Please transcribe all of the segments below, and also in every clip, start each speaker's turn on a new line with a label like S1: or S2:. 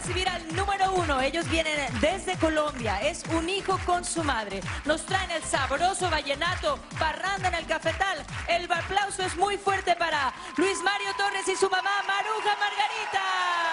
S1: recibir al número 1. Ellos vienen desde Colombia. Es un hijo con su madre. Nos traen el sabroso vallenato, parranda en el cafetal. El aplauso es muy fuerte para Luis Mario Torres y su mamá Maruja Margarita.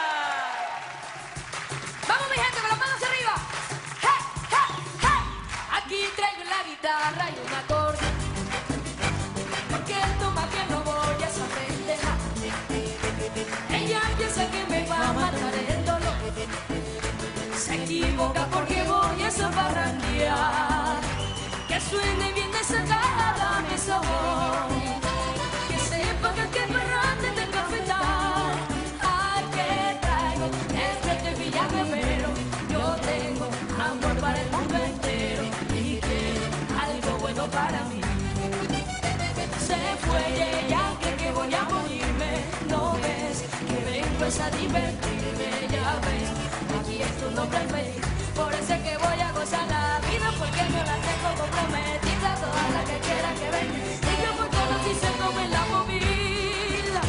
S2: Vamos, mi gente, con las manos arriba. ¡Hey, hey, hey! Aquí traigo la guitarra y un acorde, porque toma que no voy a esa pendeja. Ella piensa que me va a matar el dolor. Se equivoca porque voy a esa parrandear. Que suene bien desatada mi sabor. Que sepa que el parrande del cafetal. Ay, que traigo este villaje, pero yo tengo amor para el mundo entero y quiero algo bueno para mí. Se fue ella, que voy a morirme. No ves que vengo es a divertirme, ya ves. Aquí es tu nombre feliz, por eso es que voy a gozar la vida, porque no la tengo comprometida. Toda la que quiera que venga, y yo por todo si se tome la movida.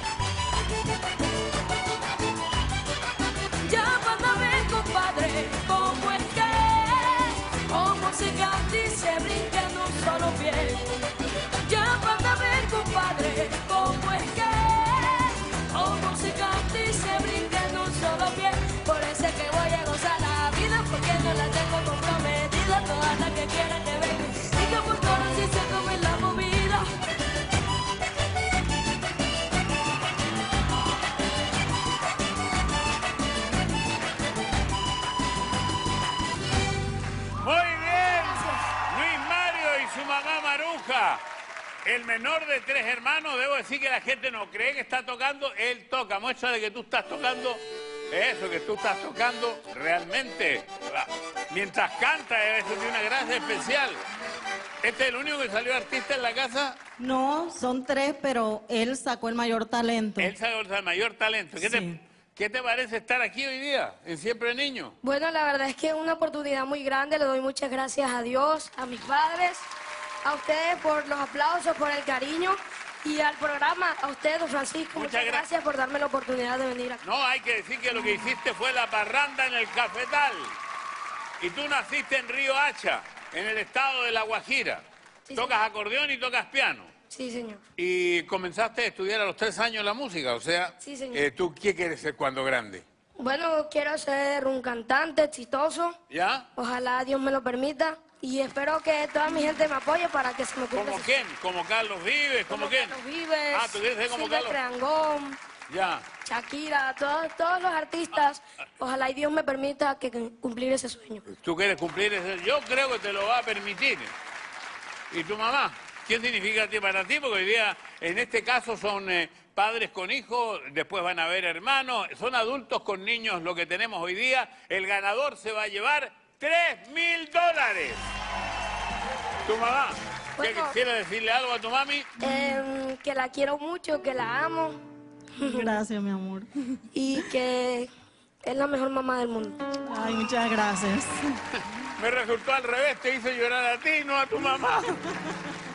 S2: Ya cuando ven, compadre, cómo es que cómo se canta y se brinca en un solo pie. Ya cuando ven, compadre, cómo es que cómo se canta y se brinca en un solo pie. Por eso es que voy a gozar la vida, porque no la tengo comprometida. Todas las que quieran que vengan, y que por todo si se come la movida.
S3: Muy bien, Luis Mario y su mamá Maruja. El menor de 3 hermanos, debo decir que la gente no cree que está tocando, él toca. Muestra de que tú estás tocando, eso que tú estás tocando realmente. Mientras canta, eso tiene una gracia especial. ¿Este es el único que salió artista en la casa?
S4: No, son 3, pero él sacó el mayor talento.
S3: Él sacó el mayor talento.
S4: Sí.
S3: ¿Qué te parece estar aquí hoy día, en Siempre Niño?
S2: Bueno, la verdad es que es una oportunidad muy grande. Le doy muchas gracias a Dios, a mis padres, a ustedes por los aplausos, por el cariño, y al programa, a usted, don Francisco. Muchas gracias por darme la oportunidad de venir aquí.
S3: No, hay que decir que lo que hiciste fue la parranda en el cafetal. Y tú naciste en Río Hacha, en el estado de La Guajira.
S2: Sí,
S3: Tocas acordeón y tocas piano.
S2: Sí, señor.
S3: Y comenzaste a estudiar a los 3 años la música, o sea,
S2: Sí, señor.
S3: ¿tú qué quieres ser cuando grande?
S2: Bueno, quiero ser un cantante exitoso.
S3: ¿Ya?
S2: Ojalá Dios me lo permita. Y espero que toda mi gente me apoye para que se me cumpla.
S3: ¿Como quién? ¿Como Carlos Vives? ¿Como quién?
S2: Carlos Vives,
S3: Ah, ¿tú quieres ser como Carlos?
S2: Silvestre Dangond,
S3: Ya.
S2: Shakira, todos los artistas. Ojalá y Dios me permita cumplir ese sueño.
S3: ¿Tú quieres cumplir ese? Yo creo que te lo va a permitir. ¿Y tu mamá? ¿Qué significa para ti? Porque hoy día, en este caso, son padres con hijos, después van a haber hermanos, son adultos con niños lo que tenemos hoy día. El ganador se va a llevar $3.000. ¿Tu mamá? ¿Qué
S2: Bueno,
S3: quieres decirle algo a tu mami?
S2: Que la quiero mucho, que la amo
S4: Gracias, mi amor.
S2: y que es la mejor mamá del mundo.
S4: Ay, muchas gracias.
S3: Me resultó al revés, te hice llorar a ti, no a tu mamá.